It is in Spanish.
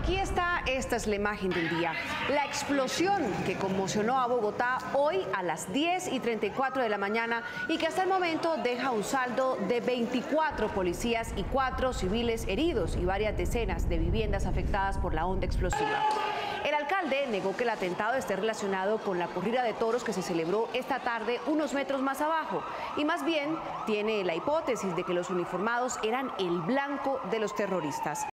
aquí está, esta es la imagen del día. La explosión que conmocionó a Bogotá hoy a las 10:34 de la mañana y que hasta el momento deja un saldo de 24 policías y 4 civiles heridos y varias decenas de viviendas afectadas por la onda explosiva. El alcalde negó que el atentado esté relacionado con la corrida de toros que se celebró esta tarde unos metros más abajo y más bien tiene la hipótesis de que los uniformados eran el blanco de los terroristas.